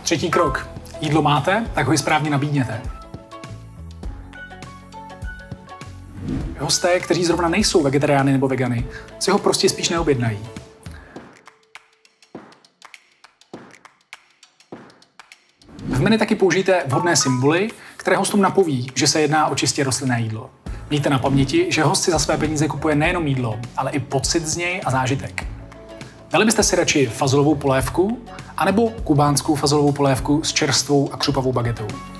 Třetí krok. Jídlo máte, tak ho i správně nabídněte. Hosté, kteří zrovna nejsou vegetariány nebo vegany, si ho prostě spíš neobjednají. V menu taky použijte vhodné symboly, které hostům napoví, že se jedná o čistě rostlinné jídlo. Mějte na paměti, že host si za své peníze kupuje nejenom jídlo, ale i pocit z něj a zážitek. Dali byste si radši fazolovou polévku, anebo kubánskou fazolovou polévku s čerstvou a křupavou bagetou?